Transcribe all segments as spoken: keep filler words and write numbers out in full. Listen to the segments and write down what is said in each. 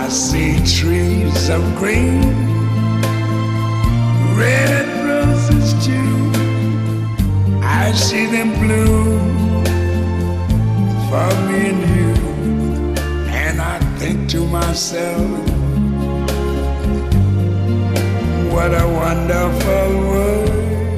see trees of green, red roses too. I see them bloom for me and you, and I think to myself, what a wonderful world.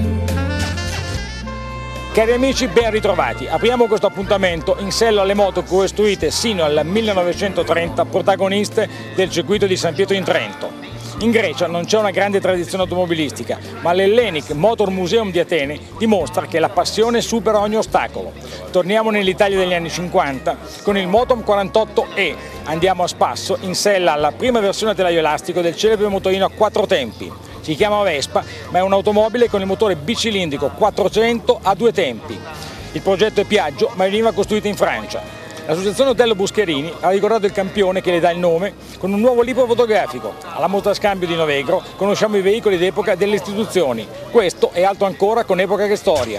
Cari amici, ben ritrovati. Apriamo questo appuntamento in sella alle moto costruite sino al millenovecentotrenta, protagoniste del circuito di San Pietro in Trento. In Grecia non c'è una grande tradizione automobilistica, ma l'Hellenic Motor Museum di Atene dimostra che la passione supera ogni ostacolo. Torniamo nell'Italia degli anni cinquanta con il Motom quarantotto E. Andiamo a spasso in sella alla prima versione a telaio elastico del celebre motorino a quattro tempi. Si chiama Vespa, ma è un'automobile con il motore bicilindrico quattrocento a due tempi. Il progetto è Piaggio, ma veniva costruito in Francia. L'associazione Otello Buscherini ha ricordato il campione che le dà il nome con un nuovo libro fotografico. Alla Motorscambio di Novegro conosciamo i veicoli d'epoca delle istituzioni. Questo è altro ancora con Epoca che Storia.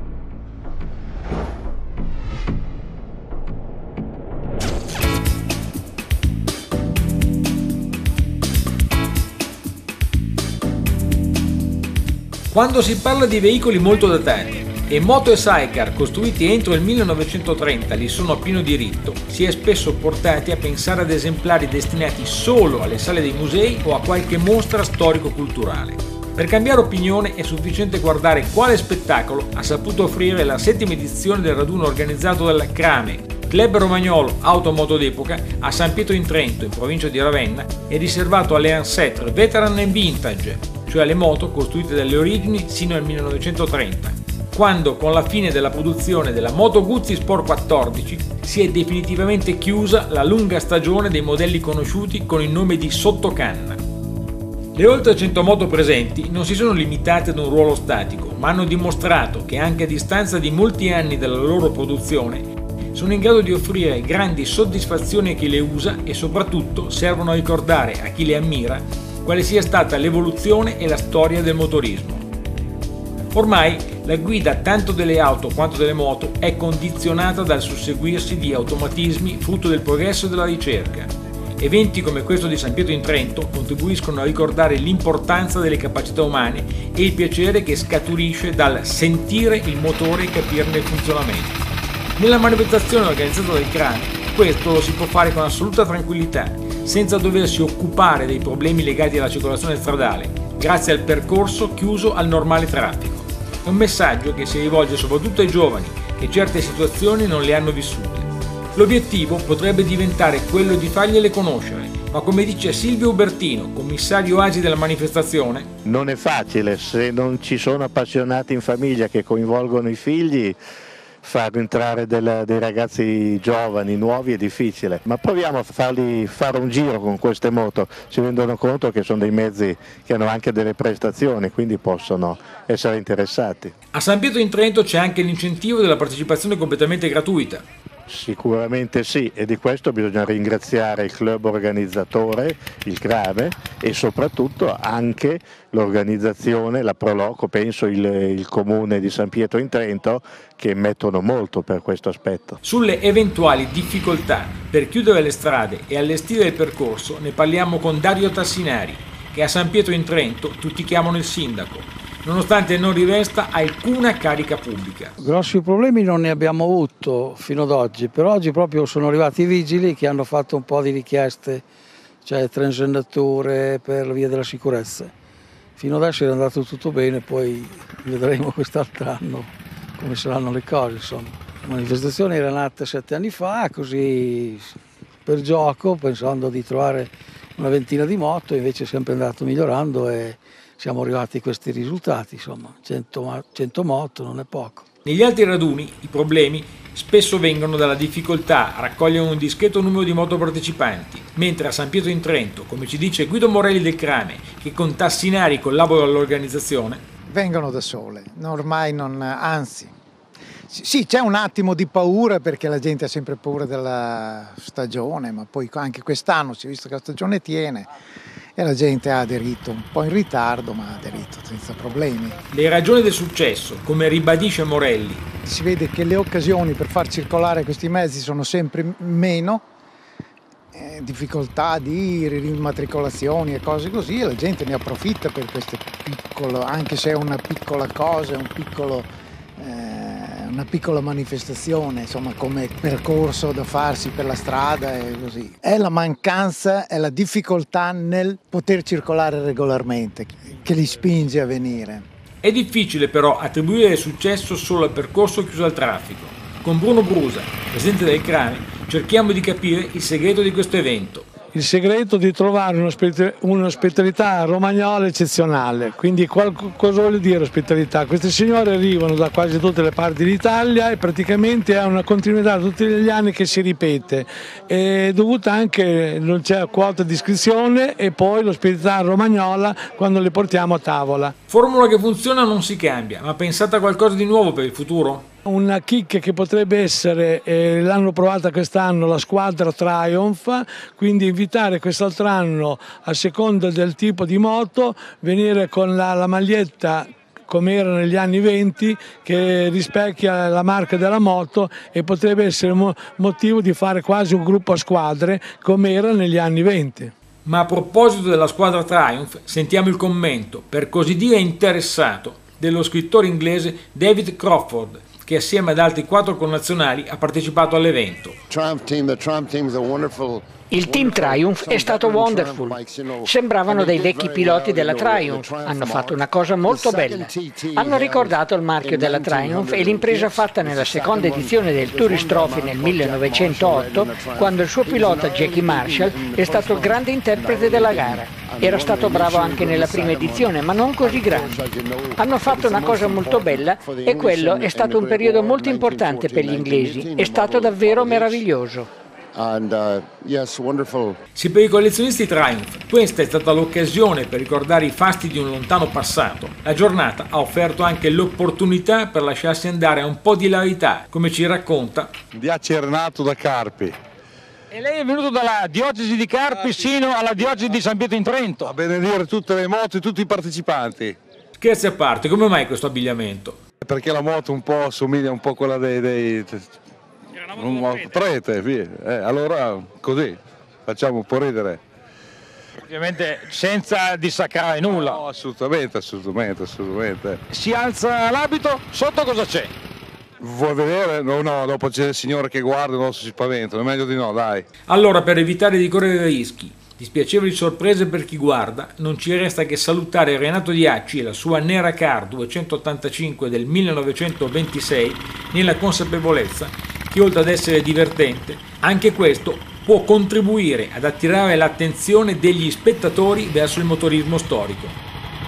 Quando si parla di veicoli molto datati e moto e sidecar costruiti entro il millenovecentotrenta li sono a pieno diritto, si è spesso portati a pensare ad esemplari destinati solo alle sale dei musei o a qualche mostra storico-culturale. Per cambiare opinione è sufficiente guardare quale spettacolo ha saputo offrire la settima edizione del raduno organizzato dal CRAME, Club Romagnolo Automoto d'Epoca, a San Pietro in Trento, in provincia di Ravenna, e riservato alle Ancêtre Veteran and Vintage, cioè alle moto costruite dalle origini sino al millenovecentotrenta, quando con la fine della produzione della Moto Guzzi Sport quattordici si è definitivamente chiusa la lunga stagione dei modelli conosciuti con il nome di sottocanna. Le oltre cento moto presenti non si sono limitate ad un ruolo statico, ma hanno dimostrato che anche a distanza di molti anni dalla loro produzione sono in grado di offrire grandi soddisfazioni a chi le usa e soprattutto servono a ricordare a chi le ammira quale sia stata l'evoluzione e la storia del motorismo. Ormai la guida tanto delle auto quanto delle moto è condizionata dal susseguirsi di automatismi frutto del progresso e della ricerca. Eventi come questo di San Pietro in Trento contribuiscono a ricordare l'importanza delle capacità umane e il piacere che scaturisce dal sentire il motore e capirne il funzionamento. Nella manifestazione organizzata dal CRAME questo lo si può fare con assoluta tranquillità, senza doversi occupare dei problemi legati alla circolazione stradale, grazie al percorso chiuso al normale traffico. È un messaggio che si rivolge soprattutto ai giovani che certe situazioni non le hanno vissute. L'obiettivo potrebbe diventare quello di fargliele conoscere, ma come dice Silvio Ubertino, commissario A S I della manifestazione, non è facile se non ci sono appassionati in famiglia che coinvolgono i figli. Far entrare del, dei ragazzi giovani, nuovi, è difficile, ma proviamo a farli fare un giro con queste moto, si rendono conto che sono dei mezzi che hanno anche delle prestazioni, quindi possono essere interessati. A San Pietro in Trento c'è anche l'incentivo della partecipazione completamente gratuita. Sicuramente sì, e di questo bisogna ringraziare il club organizzatore, il CRAME, e soprattutto anche l'organizzazione, la Proloco, penso il, il comune di San Pietro in Trento, che mettono molto per questo aspetto. Sulle eventuali difficoltà per chiudere le strade e allestire il percorso ne parliamo con Dario Tassinari, che a San Pietro in Trento tutti chiamano il sindaco, nonostante non rivesta alcuna carica pubblica. Grossi problemi non ne abbiamo avuto fino ad oggi, per oggi proprio sono arrivati i vigili che hanno fatto un po' di richieste, cioè transendature per via della sicurezza. Fino adesso era andato tutto bene, poi vedremo quest'altro anno come saranno le cose. Insomma. La manifestazione era nata sette anni fa, così per gioco, pensando di trovare una ventina di moto, invece è sempre andato migliorando e siamo arrivati a questi risultati, insomma, cento, cento moto non è poco. Negli altri raduni i problemi spesso vengono dalla difficoltà a raccogliere un discreto numero di moto partecipanti, mentre a San Pietro in Trento, come ci dice Guido Morelli del CRAME, che con Tassinari collabora all'organizzazione, vengono da sole, ormai non, anzi, sì, c'è un attimo di paura perché la gente ha sempre paura della stagione, ma poi anche quest'anno si è visto che la stagione tiene e la gente ha aderito, un po' in ritardo, ma ha aderito senza problemi. Le ragioni del successo, come ribadisce Morelli. Si vede che le occasioni per far circolare questi mezzi sono sempre meno eh, difficoltà di rimatricolazioni e cose così, e la gente ne approfitta per queste piccole, anche se è una piccola cosa, un piccolo, eh, una piccola manifestazione, insomma, come percorso da farsi per la strada e così. È la mancanza, è la difficoltà nel poter circolare regolarmente che li spinge a venire. È difficile però attribuire il successo solo al percorso chiuso al traffico. Con Bruno Brusa, presidente del CRAMI, cerchiamo di capire il segreto di questo evento. Il segreto di trovare un'ospitalità romagnola eccezionale, quindi cosa vuol dire ospitalità? Queste signore arrivano da quasi tutte le parti d'Italia e praticamente è una continuità tutti gli anni che si ripete, è dovuta anche, non c'è quota di iscrizione, e poi l'ospitalità romagnola quando le portiamo a tavola. Formula che funziona non si cambia, ma pensate a qualcosa di nuovo per il futuro? Una chicca che potrebbe essere, eh, l'hanno provata quest'anno, la squadra Triumph, quindi invitare quest'altro anno, a seconda del tipo di moto, venire con la, la maglietta come era negli anni venti, che rispecchia la marca della moto, e potrebbe essere mo motivo di fare quasi un gruppo a squadre come era negli anni venti. Ma a proposito della squadra Triumph, sentiamo il commento, per così dire interessato, dello scrittore inglese David Crawford, che assieme ad altri quattro connazionali ha partecipato all'evento. Il team Triumph è stato wonderful. Sembravano dei vecchi piloti della Triumph. Hanno fatto una cosa molto bella. Hanno ricordato il marchio della Triumph e l'impresa fatta nella seconda edizione del Tourist Trophy nel millenovecentootto, quando il suo pilota Jackie Marshall è stato il grande interprete della gara. Era stato bravo anche nella prima edizione, ma non così grande. Hanno fatto una cosa molto bella e quello è stato un periodo molto importante per gli inglesi. È stato davvero meraviglioso. And, uh, yes, wonderful. Sì, per i collezionisti Triumph, questa è stata l'occasione per ricordare i fasti di un lontano passato. La giornata ha offerto anche l'opportunità per lasciarsi andare a un po' di ilarità, come ci racconta di Acernato da Carpi. E lei è venuto dalla diocesi di Carpi sino alla diocesi di San Pietro in Trento. A benedire tutte le moto e tutti i partecipanti. Scherzi a parte, come mai questo abbigliamento? Perché la moto un po' somiglia un po' a quella dei... dei... un prete, via. Eh, allora così facciamo un po' ridere. Ovviamente senza dissacrare nulla. No, assolutamente, assolutamente, assolutamente. Si alza l'abito, sotto cosa c'è? Vuoi vedere? No, no, dopo c'è il signore che guarda, non si spaventano, è meglio di no, dai. Allora, per evitare di correre rischi, dispiacevoli sorprese per chi guarda, non ci resta che salutare Renato Diacci e la sua Nera Car duecentottantacinque del millenovecentoventisei, nella consapevolezza che oltre ad essere divertente, anche questo può contribuire ad attirare l'attenzione degli spettatori verso il motorismo storico.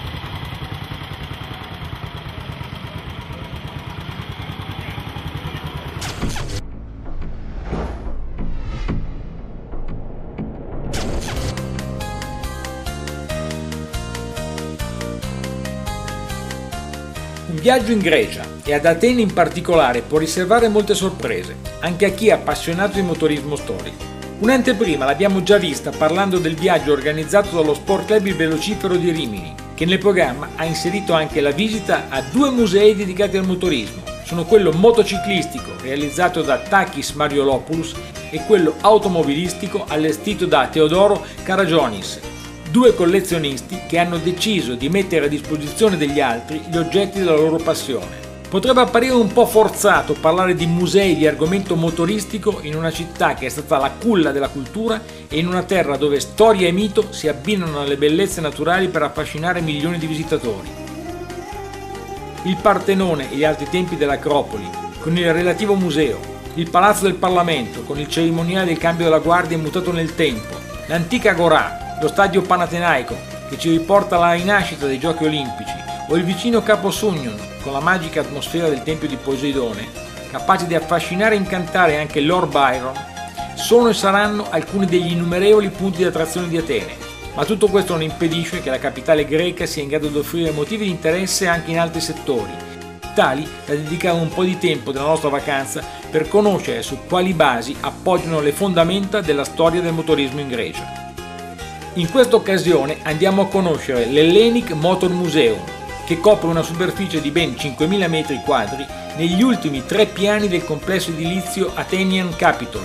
Un viaggio in Grecia e ad Atene in particolare può riservare molte sorprese, anche a chi è appassionato di motorismo storico. Un'anteprima l'abbiamo già vista parlando del viaggio organizzato dallo Sport Club Il Velocifero di Rimini, che nel programma ha inserito anche la visita a due musei dedicati al motorismo. Sono quello motociclistico, realizzato da Takis Mariolopoulos, e quello automobilistico, allestito da Teodoro Karagionis, due collezionisti che hanno deciso di mettere a disposizione degli altri gli oggetti della loro passione. Potrebbe apparire un po' forzato parlare di musei di argomento motoristico in una città che è stata la culla della cultura e in una terra dove storia e mito si abbinano alle bellezze naturali per affascinare milioni di visitatori. Il Partenone e gli altri templi dell'Acropoli, con il relativo museo, il Palazzo del Parlamento, con il cerimoniale del cambio della guardia immutato nel tempo, l'antica Agorà, lo stadio Panatenaico, che ci riporta alla rinascita dei Giochi Olimpici, o il vicino Capo Sugnon, con la magica atmosfera del Tempio di Poseidone, capace di affascinare e incantare anche Lord Byron, sono e saranno alcuni degli innumerevoli punti di attrazione di Atene. Ma tutto questo non impedisce che la capitale greca sia in grado di offrire motivi di interesse anche in altri settori, tali da dedicare un po' di tempo della nostra vacanza per conoscere su quali basi appoggiano le fondamenta della storia del motorismo in Grecia. In questa occasione andiamo a conoscere l'Hellenic Motor Museum, che copre una superficie di ben cinquemila metri quadri negli ultimi tre piani del complesso edilizio Athenian Capitol,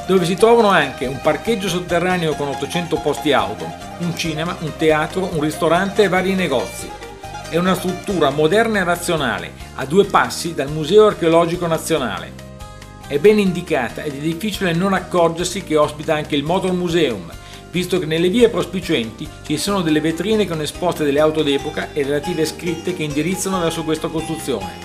dove si trovano anche un parcheggio sotterraneo con ottocento posti auto, un cinema, un teatro, un ristorante e vari negozi. È una struttura moderna e razionale, a due passi dal Museo Archeologico Nazionale. È ben indicata ed è difficile non accorgersi che ospita anche il Motor Museum, visto che nelle vie prospicienti ci sono delle vetrine con esposte delle auto d'epoca e relative scritte che indirizzano verso questa costruzione.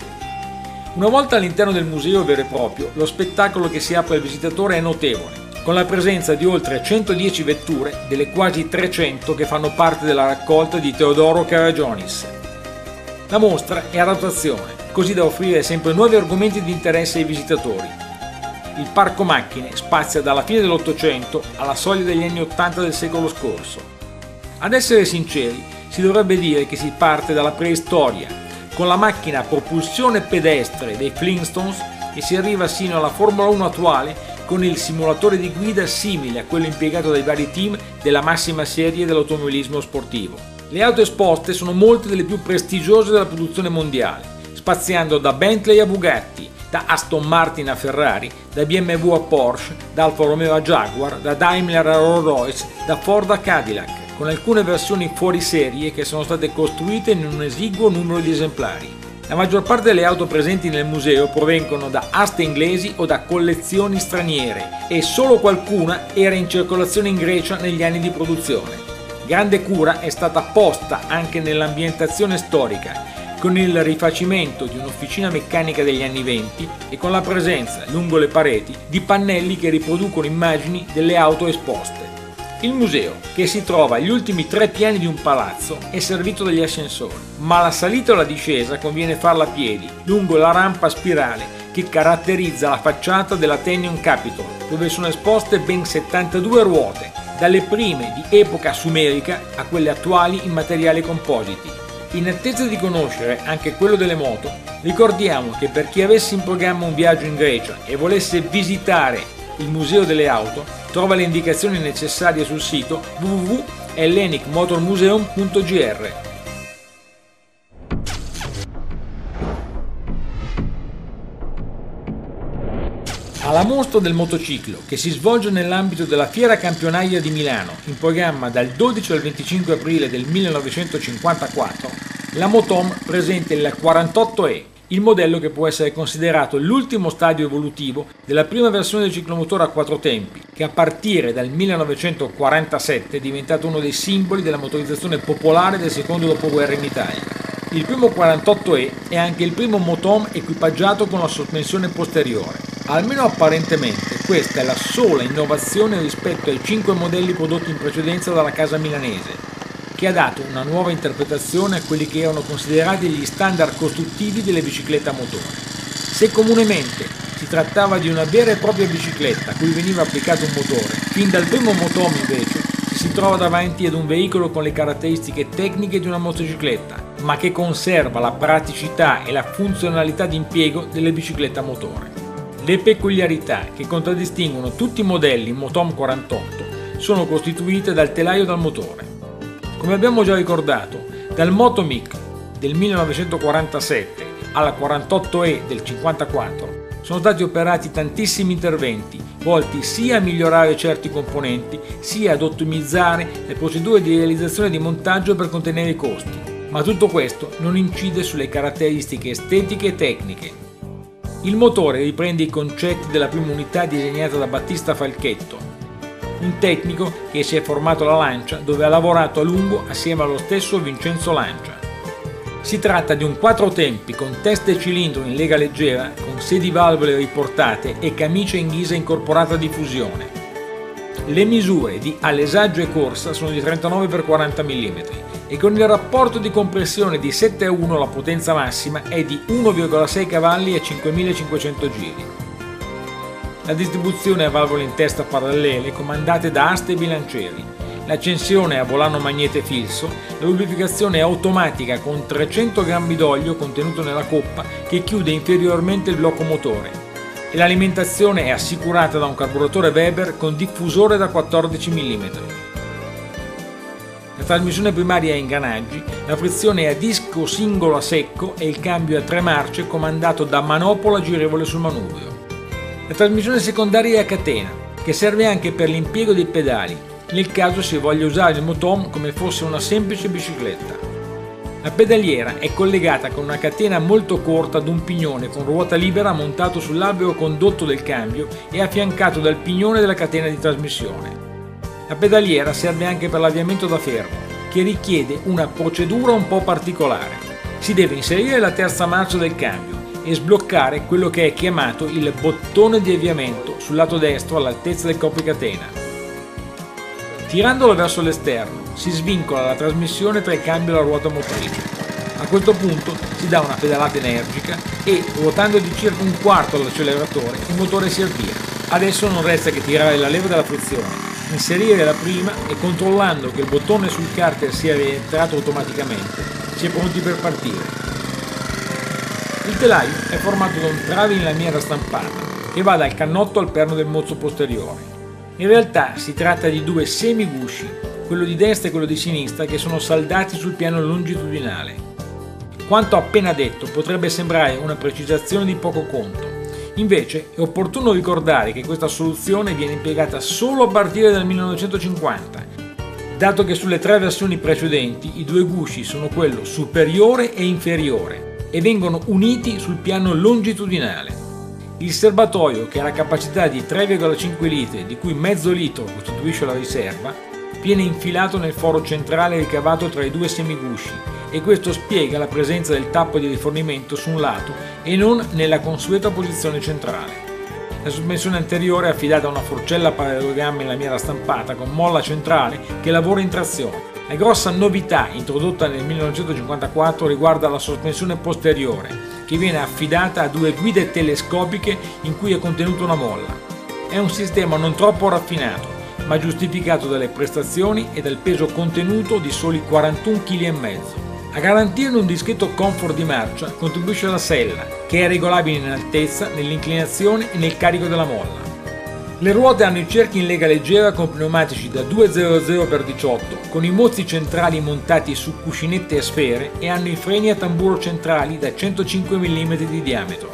Una volta all'interno del museo vero e proprio, lo spettacolo che si apre al visitatore è notevole, con la presenza di oltre centodieci vetture, delle quasi trecento che fanno parte della raccolta di Teodoro Karadžonis. La mostra è a rotazione, così da offrire sempre nuovi argomenti di interesse ai visitatori. Il parco macchine spazia dalla fine dell'Ottocento alla soglia degli anni Ottanta del secolo scorso. Ad essere sinceri, si dovrebbe dire che si parte dalla preistoria, con la macchina a propulsione pedestre dei Flintstones, e si arriva sino alla Formula uno attuale con il simulatore di guida simile a quello impiegato dai vari team della massima serie dell'automobilismo sportivo. Le auto esposte sono molte delle più prestigiose della produzione mondiale, spaziando da Bentley a Bugatti, da Aston Martin a Ferrari, da B M W a Porsche, da Alfa Romeo a Jaguar, da Daimler a Rolls Royce, da Ford a Cadillac, con alcune versioni fuori serie che sono state costruite in un esiguo numero di esemplari. La maggior parte delle auto presenti nel museo provengono da aste inglesi o da collezioni straniere e solo qualcuna era in circolazione in Grecia negli anni di produzione. Grande cura è stata posta anche nell'ambientazione storica, con il rifacimento di un'officina meccanica degli anni venti e con la presenza, lungo le pareti, di pannelli che riproducono immagini delle auto esposte. Il museo, che si trova agli ultimi tre piani di un palazzo, è servito dagli ascensori, ma la salita o la discesa conviene farla a piedi, lungo la rampa a spirale che caratterizza la facciata dell'Athenaeum Capitol, dove sono esposte ben settantadue ruote, dalle prime di epoca sumerica a quelle attuali in materiali compositi. In attesa di conoscere anche quello delle moto, ricordiamo che per chi avesse in programma un viaggio in Grecia e volesse visitare il Museo delle Auto, trova le indicazioni necessarie sul sito w w w punto hellenic motor museum punto g r. Alla mostra del motociclo, che si svolge nell'ambito della Fiera Campionaria di Milano, in programma dal dodici al venticinque aprile del millenovecentocinquantaquattro, la Motom presenta il quarantotto E, il modello che può essere considerato l'ultimo stadio evolutivo della prima versione del ciclomotore a quattro tempi, che a partire dal millenovecentoquarantasette è diventato uno dei simboli della motorizzazione popolare del secondo dopoguerra in Italia. Il primo quarantotto E è anche il primo Motom equipaggiato con la sospensione posteriore. Almeno apparentemente questa è la sola innovazione rispetto ai cinque modelli prodotti in precedenza dalla casa milanese, che ha dato una nuova interpretazione a quelli che erano considerati gli standard costruttivi delle biciclette a motore. Se comunemente si trattava di una vera e propria bicicletta a cui veniva applicato un motore, fin dal primo Motom invece ci si trova davanti ad un veicolo con le caratteristiche tecniche di una motocicletta, ma che conserva la praticità e la funzionalità di impiego delle biciclette a motore. Le peculiarità che contraddistinguono tutti i modelli Motom quarantotto sono costituite dal telaio dal motore. Come abbiamo già ricordato, dal Motomic del millenovecentoquarantasette alla quarantotto E del cinquantaquattro sono stati operati tantissimi interventi volti sia a migliorare certi componenti sia ad ottimizzare le procedure di realizzazione e di montaggio per contenere i costi, ma tutto questo non incide sulle caratteristiche estetiche e tecniche. Il motore riprende i concetti della prima unità disegnata da Battista Falchetto, un tecnico che si è formato alla Lancia, dove ha lavorato a lungo assieme allo stesso Vincenzo Lancia. Si tratta di un quattro tempi con testa e cilindro in lega leggera, con sedivalvole riportate e camicia in ghisa incorporata a diffusione. Le misure di alessaggio e corsa sono di trentanove per quaranta millimetri e con il rapporto di compressione di sette a uno la potenza massima è di uno virgola sei cavalli e cinquemilacinquecento giri. La distribuzione a valvole in testa parallele comandate da aste e bilancieri, l'accensione a volano magnete fisso, la lubrificazione è automatica con trecento grammi d'olio contenuto nella coppa che chiude inferiormente il blocco motore e l'alimentazione è assicurata da un carburatore Weber con diffusore da quattordici millimetri. La trasmissione primaria è a ingranaggi, la frizione è a disco singolo a secco e il cambio a tre marce comandato da manopola girevole sul manubrio. La trasmissione secondaria è a catena, che serve anche per l'impiego dei pedali, nel caso si voglia usare il motorhome come fosse una semplice bicicletta. La pedaliera è collegata con una catena molto corta ad un pignone con ruota libera montato sull'alveo condotto del cambio e affiancato dal pignone della catena di trasmissione. La pedaliera serve anche per l'avviamento da fermo, che richiede una procedura un po' particolare. Si deve inserire la terza marcia del cambio e sbloccare quello che è chiamato il bottone di avviamento sul lato destro all'altezza del copricatena. Tirandolo verso l'esterno si svincola la trasmissione tra il cambio e la ruota motrice. A questo punto si dà una pedalata energica e, ruotando di circa un quarto l'acceleratore, il motore si avvia. Adesso non resta che tirare la leva della frizione, inserire la prima e, controllando che il bottone sul carter sia rientrato automaticamente, si è pronti per partire. Il telaio è formato da un trave in lamiera stampata che va dal cannotto al perno del mozzo posteriore. In realtà si tratta di due semigusci, quello di destra e quello di sinistra, che sono saldati sul piano longitudinale. Quanto appena detto potrebbe sembrare una precisazione di poco conto, invece è opportuno ricordare che questa soluzione viene impiegata solo a partire dal millenovecentocinquanta, dato che sulle tre versioni precedenti i due gusci sono quello superiore e inferiore e vengono uniti sul piano longitudinale. Il serbatoio, che ha la capacità di tre virgola cinque litri, di cui mezzo litro costituisce la riserva, viene infilato nel foro centrale ricavato tra i due semigusci e questo spiega la presenza del tappo di rifornimento su un lato e non nella consueta posizione centrale. La sospensione anteriore è affidata a una forcella a parallelogramma in lamiera stampata con molla centrale che lavora in trazione. La grossa novità introdotta nel millenovecentocinquantaquattro riguarda la sospensione posteriore, che viene affidata a due guide telescopiche in cui è contenuta una molla. È un sistema non troppo raffinato, ma giustificato dalle prestazioni e dal peso contenuto di soli quarantuno virgola cinque chili. A garantirne un discreto comfort di marcia contribuisce la sella, che è regolabile in altezza, nell'inclinazione e nel carico della molla. Le ruote hanno i cerchi in lega leggera con pneumatici da duecento per diciotto, con i mozzi centrali montati su cuscinette a sfere e hanno i freni a tamburo centrali da centocinque millimetri di diametro.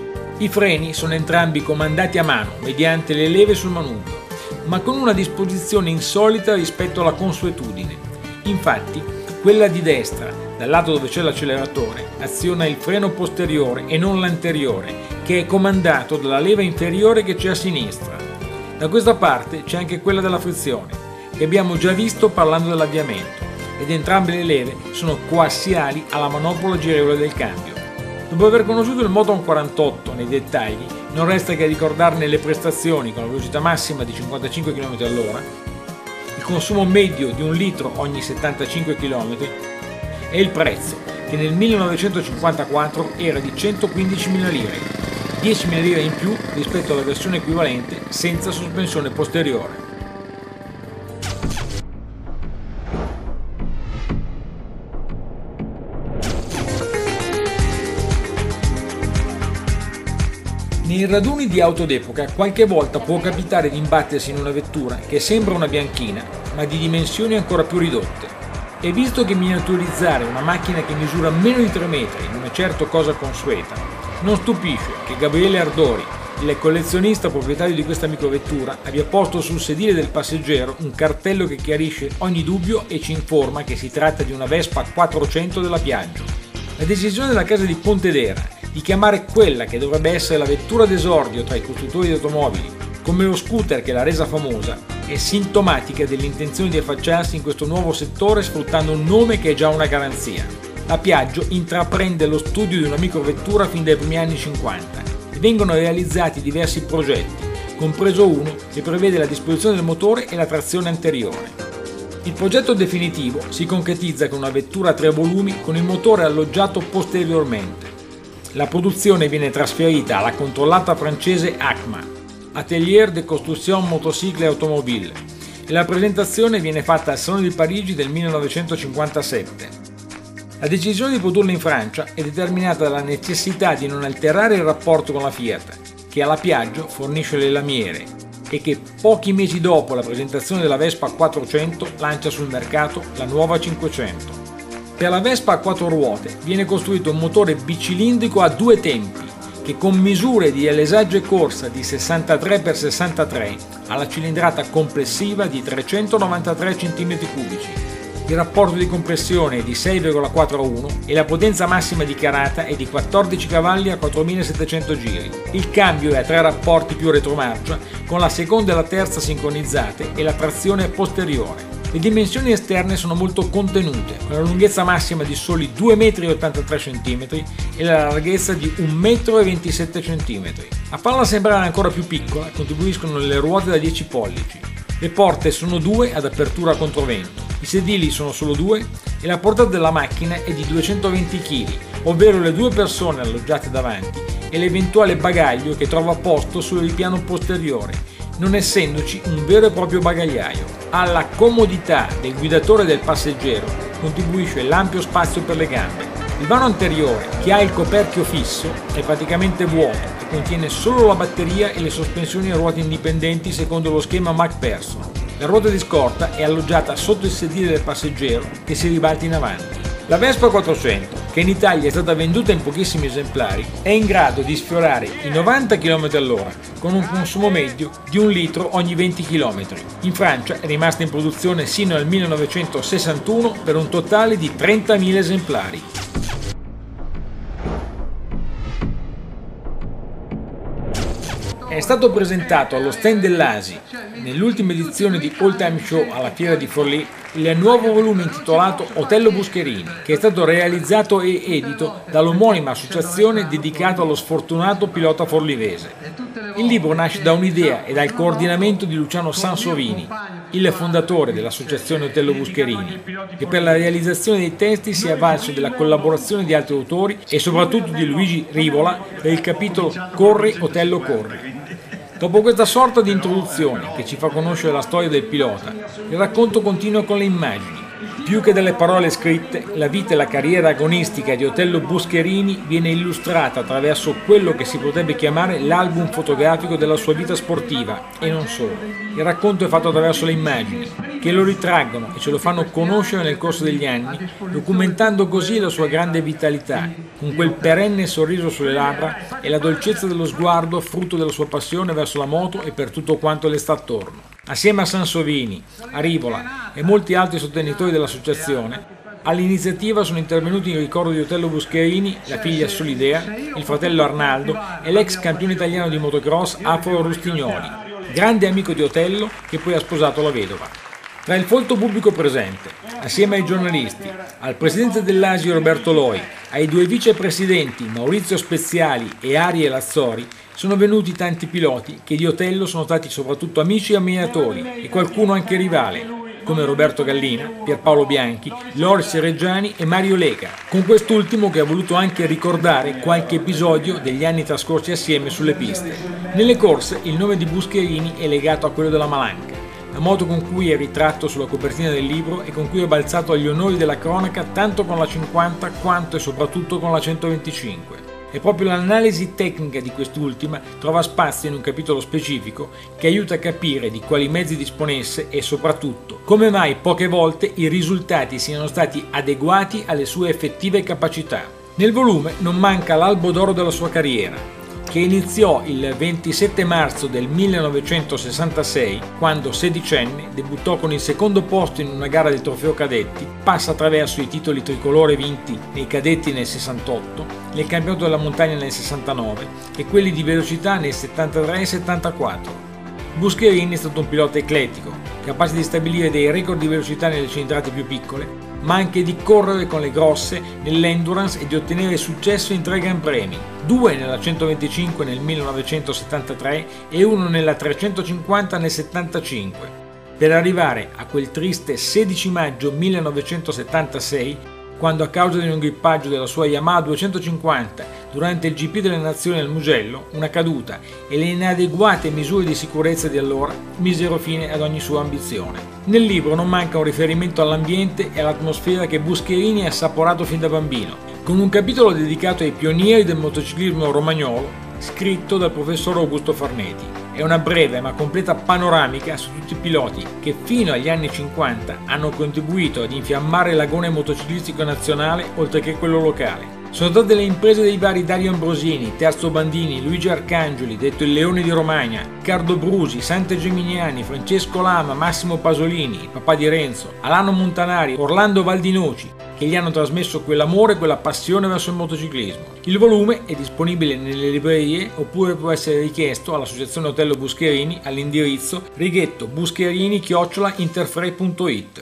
I freni sono entrambi comandati a mano mediante le leve sul manubrio, ma con una disposizione insolita rispetto alla consuetudine. Infatti, quella di destra, dal lato dove c'è l'acceleratore, aziona il freno posteriore e non l'anteriore, che è comandato dalla leva inferiore che c'è a sinistra. Da questa parte c'è anche quella della frizione, che abbiamo già visto parlando dell'avviamento, ed entrambe le leve sono coassiali alla manopola girevole del cambio. Dopo aver conosciuto il Moton quarantotto nei dettagli, non resta che ricordarne le prestazioni con la velocità massima di cinquantacinque chilometri all'ora, il consumo medio di un litro ogni settantacinque chilometri e il prezzo, che nel millenovecentocinquantaquattro era di centoquindicimila lire, diecimila lire in più rispetto alla versione equivalente senza sospensione posteriore. Nei raduni di auto d'epoca qualche volta può capitare di imbattersi in una vettura che sembra una bianchina, ma di dimensioni ancora più ridotte. E visto che miniaturizzare una macchina che misura meno di tre metri non è certo cosa consueta, non stupisce che Gabriele Ardori, il collezionista proprietario di questa microvettura, abbia posto sul sedile del passeggero un cartello che chiarisce ogni dubbio e ci informa che si tratta di una Vespa quattrocento della Piaggio. La decisione della casa di Pontedera di chiamare quella che dovrebbe essere la vettura d'esordio tra i costruttori di automobili come lo scooter che l'ha resa famosa è sintomatica dell'intenzione di affacciarsi in questo nuovo settore sfruttando un nome che è già una garanzia. La Piaggio intraprende lo studio di una microvettura fin dai primi anni cinquanta e vengono realizzati diversi progetti, compreso uno che prevede la disposizione del motore e la trazione anteriore. Il progetto definitivo si concretizza con una vettura a tre volumi con il motore alloggiato posteriormente. La produzione viene trasferita alla controllata francese A C M A, Atelier de Construction Motocycle Automobile, e la presentazione viene fatta al Salone di Parigi del millenovecentocinquantasette. La decisione di produrla in Francia è determinata dalla necessità di non alterare il rapporto con la Fiat, che alla Piaggio fornisce le lamiere e che pochi mesi dopo la presentazione della Vespa quattrocento lancia sul mercato la nuova cinquecento. Per la Vespa a quattro ruote viene costruito un motore bicilindrico a due tempi che con misure di alesagio e corsa di sessantatré per sessantatré ha la cilindrata complessiva di trecentonovantatré centimetri cubici. Il rapporto di compressione è di sei virgola quattro a uno e la potenza massima dichiarata è di quattordici cavalli a quattromilasettecento giri. Il cambio è a tre rapporti più retromarcia, con la seconda e la terza sincronizzate e la trazione posteriore. Le dimensioni esterne sono molto contenute, con la lunghezza massima di soli due virgola ottantatré centimetri e la larghezza di un virgola ventisette centimetri. A farla sembrare ancora più piccola contribuiscono le ruote da dieci pollici. Le porte sono due ad apertura a controvento, i sedili sono solo due e la portata della macchina è di duecentoventi chili, ovvero le due persone alloggiate davanti e l'eventuale bagaglio che trova posto sul ripiano posteriore, non essendoci un vero e proprio bagagliaio. Alla comodità del guidatore e del passeggero contribuisce l'ampio spazio per le gambe. Il vano anteriore, che ha il coperchio fisso, è praticamente vuoto e contiene solo la batteria e le sospensioni a ruote indipendenti secondo lo schema MacPherson. La ruota di scorta è alloggiata sotto il sedile del passeggero che si ribalta in avanti. La Vespa quattrocento, che in Italia è stata venduta in pochissimi esemplari, è in grado di sfiorare i novanta chilometri all'ora con un consumo medio di un litro ogni venti chilometri. In Francia è rimasta in produzione sino al millenovecentosessantuno per un totale di trentamila esemplari. È stato presentato allo stand dell'A S I, nell'ultima edizione di Old Time Show alla fiera di Forlì, il nuovo volume intitolato Otello Buscherini, che è stato realizzato e edito dall'omonima associazione dedicata allo sfortunato pilota forlivese. Il libro nasce da un'idea e dal coordinamento di Luciano Sansovini, il fondatore dell'associazione Otello Buscherini, che per la realizzazione dei testi si è avvalso della collaborazione di altri autori e soprattutto di Luigi Rivola per il capitolo Corri Otello Corri. Dopo questa sorta di introduzione che ci fa conoscere la storia del pilota, il racconto continua con le immagini. Più che delle parole scritte, la vita e la carriera agonistica di Otello Buscherini viene illustrata attraverso quello che si potrebbe chiamare l'album fotografico della sua vita sportiva, e non solo. Il racconto è fatto attraverso le immagini, che lo ritraggono e ce lo fanno conoscere nel corso degli anni, documentando così la sua grande vitalità, con quel perenne sorriso sulle labbra e la dolcezza dello sguardo frutto della sua passione verso la moto e per tutto quanto le sta attorno. Assieme a Sansovini, a Rivola e molti altri sostenitori dell'associazione, all'iniziativa sono intervenuti in ricordo di Otello Buscherini, la figlia Solidea, il fratello Arnaldo e l'ex campione italiano di motocross Afro Rustignoli, grande amico di Otello che poi ha sposato la vedova. Tra il folto pubblico presente, assieme ai giornalisti, al presidente dell'A S I Roberto Loi, ai due vicepresidenti Maurizio Speziali e Arie Lazzori, sono venuti tanti piloti che di Otello sono stati soprattutto amici e ammiratori e qualcuno anche rivale, come Roberto Gallina, Pierpaolo Bianchi, Loris Reggiani e Mario Lega, con quest'ultimo che ha voluto anche ricordare qualche episodio degli anni trascorsi assieme sulle piste. Nelle corse il nome di Buscherini è legato a quello della Malanca, la moto con cui è ritratto sulla copertina del libro e con cui è balzato agli onori della cronaca tanto con la cinquanta quanto e soprattutto con la centoventicinque. E proprio l'analisi tecnica di quest'ultima trova spazio in un capitolo specifico che aiuta a capire di quali mezzi disponesse e soprattutto come mai poche volte i risultati siano stati adeguati alle sue effettive capacità. Nel volume non manca l'albo d'oro della sua carriera, che iniziò il ventisette marzo del millenovecentosessantasei, quando sedicenne debuttò con il secondo posto in una gara del trofeo cadetti, passa attraverso i titoli tricolore vinti nei cadetti nel sessantotto, nel campionato della montagna nel sessantanove e quelli di velocità nel settantatré e settantaquattro. Buscherini è stato un pilota eclettico, capace di stabilire dei record di velocità nelle cilindrate più piccole, ma anche di correre con le grosse nell'endurance e di ottenere successo in tre gran premi, due nella centoventicinque nel millenovecentosettantatré e uno nella trecentocinquanta nel settantacinque, per arrivare a quel triste sedici maggio millenovecentosettantasei, quando a causa di un grippaggio della sua Yamaha duecentocinquanta durante il G P delle Nazioni al Mugello, una caduta e le inadeguate misure di sicurezza di allora misero fine ad ogni sua ambizione. Nel libro non manca un riferimento all'ambiente e all'atmosfera che Buscherini ha assaporato fin da bambino, con un capitolo dedicato ai pionieri del motociclismo romagnolo, scritto dal professor Augusto Farneti. È una breve ma completa panoramica su tutti i piloti che fino agli anni cinquanta hanno contribuito ad infiammare l'agone motociclistico nazionale oltre che quello locale. Sono state le imprese dei vari Dario Ambrosini, Terzo Bandini, Luigi Arcangeli, detto il Leone di Romagna, Riccardo Brusi, Sante Geminiani, Francesco Lama, Massimo Pasolini, il papà di Renzo, Alano Montanari, Orlando Valdinoci, che gli hanno trasmesso quell'amore e quella passione verso il motociclismo. Il volume è disponibile nelle librerie oppure può essere richiesto all'Associazione Otello Buscherini all'indirizzo righetto buscherini chiocciola interfray punto it.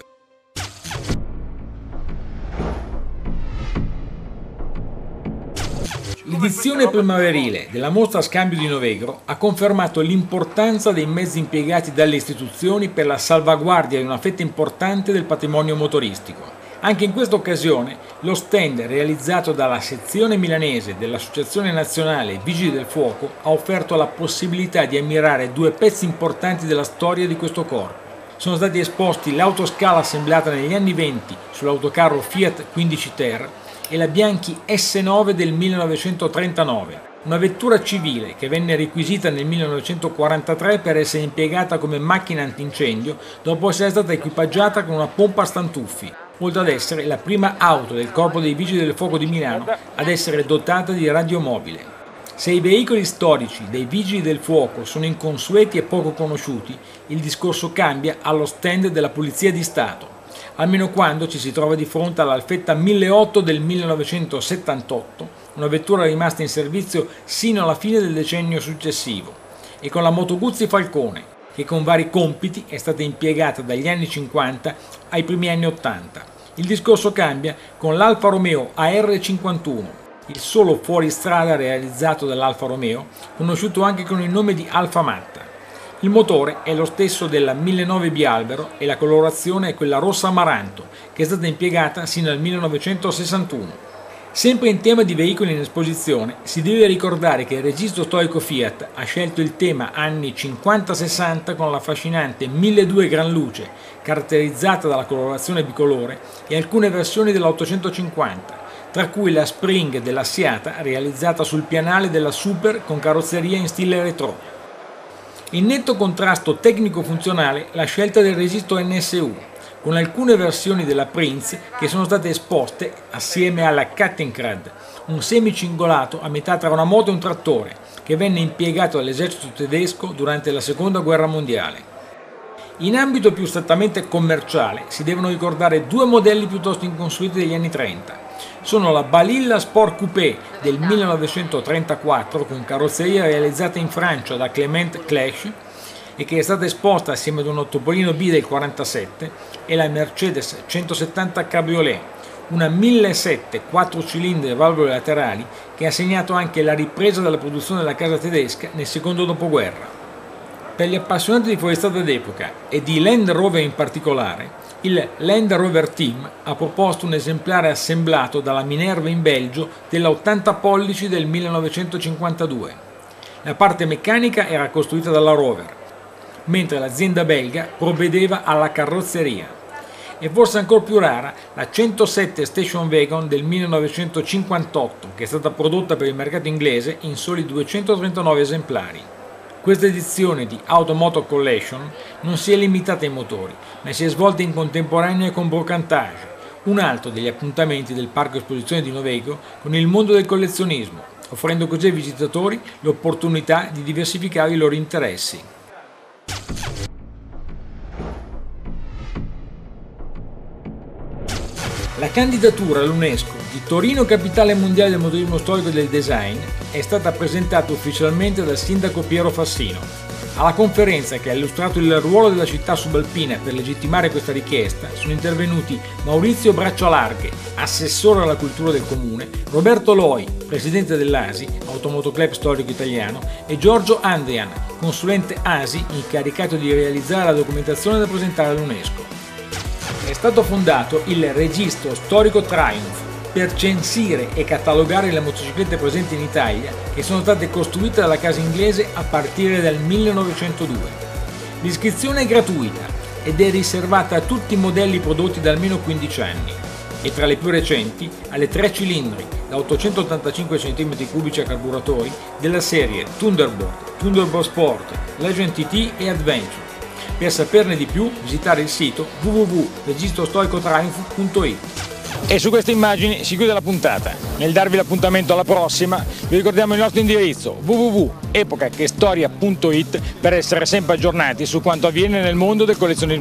L'edizione primaverile della mostra Scambio di Novegro ha confermato l'importanza dei mezzi impiegati dalle istituzioni per la salvaguardia di una fetta importante del patrimonio motoristico. Anche in questa occasione lo stand realizzato dalla sezione milanese dell'Associazione Nazionale Vigili del Fuoco ha offerto la possibilità di ammirare due pezzi importanti della storia di questo corpo. Sono stati esposti l'autoscala assemblata negli anni venti sull'autocarro Fiat quindici Ter e la Bianchi S nove del millenovecentotrentanove, una vettura civile che venne requisita nel millenovecentoquarantatré per essere impiegata come macchina antincendio dopo essere stata equipaggiata con una pompa a stantuffi, oltre ad essere la prima auto del Corpo dei Vigili del Fuoco di Milano ad essere dotata di radiomobile. Se i veicoli storici dei Vigili del Fuoco sono inconsueti e poco conosciuti, il discorso cambia allo stand della Polizia di Stato, almeno quando ci si trova di fronte all'Alfetta milleottocento del millenovecentosettantotto, una vettura rimasta in servizio sino alla fine del decennio successivo, e con la Moto Guzzi Falcone, che con vari compiti è stata impiegata dagli anni cinquanta ai primi anni ottanta. Il discorso cambia con l'Alfa Romeo A R cinquantuno, il solo fuoristrada realizzato dall'Alfa Romeo, conosciuto anche con il nome di Alfa Matta. Il motore è lo stesso della millenovecento Bialbero e la colorazione è quella rossa amaranto, che è stata impiegata sino al millenovecentosessantuno. Sempre in tema di veicoli in esposizione, si deve ricordare che il registro storico Fiat ha scelto il tema anni cinquanta sessanta con l'affascinante milleduecento Gran Luce, caratterizzata dalla colorazione bicolore, e alcune versioni dell'ottocentocinquanta, tra cui la Spring della Seata realizzata sul pianale della Super con carrozzeria in stile retro. In netto contrasto tecnico-funzionale la scelta del registro N S U, con alcune versioni della Prince che sono state esposte assieme alla Kattenkred, un semicingolato a metà tra una moto e un trattore, che venne impiegato dall'esercito tedesco durante la Seconda Guerra Mondiale. In ambito più strettamente commerciale si devono ricordare due modelli piuttosto inconsueti degli anni trenta. Sono la Balilla Sport Coupé del millenovecentotrentaquattro con carrozzeria realizzata in Francia da Clement Clash e che è stata esposta assieme ad un Topolino B del quarantasette, e la Mercedes centosettanta Cabriolet, una millesettecento quattro cilindri e valvole laterali che ha segnato anche la ripresa della produzione della casa tedesca nel secondo dopoguerra. Per gli appassionati di fuoristrada d'epoca e di Land Rover in particolare, il Land Rover Team ha proposto un esemplare assemblato dalla Minerva in Belgio della ottanta pollici del millenovecentocinquantadue. La parte meccanica era costruita dalla Rover, mentre l'azienda belga provvedeva alla carrozzeria. E forse ancora più rara la centosette Station Wagon del millenovecentocinquantotto, che è stata prodotta per il mercato inglese in soli duecentotrentanove esemplari. Questa edizione di Automoto Collection non si è limitata ai motori, ma si è svolta in contemporanea con Brocantage, un altro degli appuntamenti del Parco Esposizione di Novegro con il mondo del collezionismo, offrendo così ai visitatori l'opportunità di diversificare i loro interessi. La candidatura all'UNESCO di Torino Capitale Mondiale del Motorismo Storico e del Design è stata presentata ufficialmente dal sindaco Piero Fassino. Alla conferenza, che ha illustrato il ruolo della città subalpina per legittimare questa richiesta, sono intervenuti Maurizio Braccialarghe, assessore alla cultura del comune, Roberto Loi, presidente dell'A S I, Automotoclub Storico Italiano, e Giorgio Andrian, consulente A S I incaricato di realizzare la documentazione da presentare all'UNESCO. È stato fondato il Registro Storico Triumph per censire e catalogare le motociclette presenti in Italia che sono state costruite dalla casa inglese a partire dal millenovecentodue. L'iscrizione è gratuita ed è riservata a tutti i modelli prodotti da almeno quindici anni e tra le più recenti alle tre cilindri da ottocentottantacinque centimetri cubici a carburatori della serie Thunderbolt, Thunderbolt Sport, Legend T T e Adventure. Per saperne di più visitare il sito w w w punto registro storico triumph punto it. E su queste immagini si chiude la puntata. Nel darvi l'appuntamento alla prossima, vi ricordiamo il nostro indirizzo w w w punto epoca che storia punto it per essere sempre aggiornati su quanto avviene nel mondo del collezionismo.